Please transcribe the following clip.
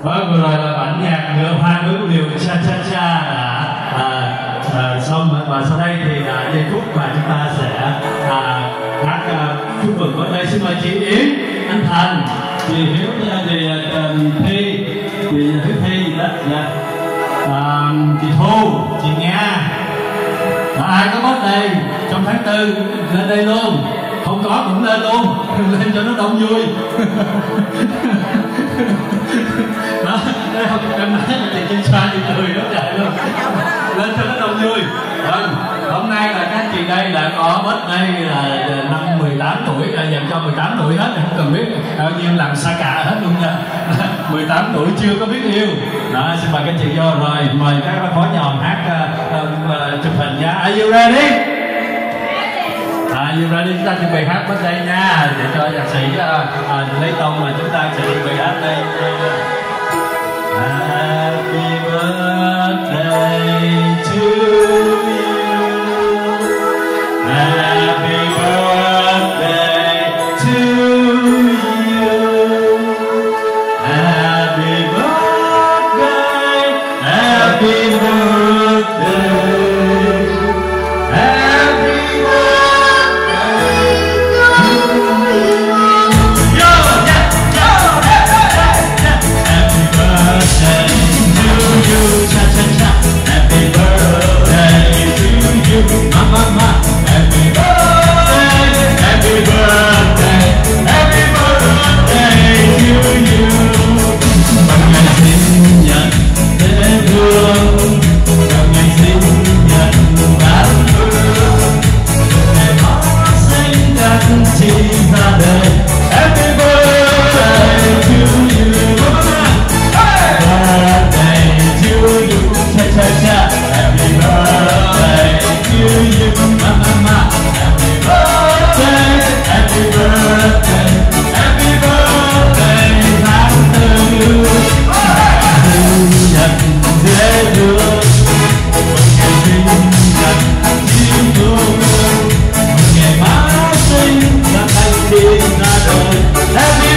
Vâng, vừa rồi là bản nhạc ngựa hoa với điều cha cha cha đã xong, và sau đây thì giây phút mà chúng ta sẽ hát chúc mừng có đây. Xin mời chị Yến, anh Thành, chị Hiếu, chị Thi, chị Thi gì đó, chị Thu, chị Nga. Ai có birthday trong tháng 4 lên đây luôn, không có cũng lên luôn, lên cho nó đông vui. Đó, đây không em nói là chị trên xoa chị cười đó trời luôn, lên cho nó đông vui. Vâng, hôm nay là các anh chị đây là có birthday là năm 18 tuổi, là dành cho 18 tuổi hết, không cần biết bao nhiêu làm xa cả hết luôn nha. 18 tuổi chưa có biết yêu. Đó, xin mời các chị vô rồi, mời các phó nhòm hát chụp hình nha. Are you ready? Are you ready? Chúng ta chuẩn bị hát birthday nha, để cho nhạc sĩ lấy tông mà chúng ta sẽ chuẩn bị hát đây. Happy birthday to you. Happy birthday to you. Happy birthday. Happy birthday. Happy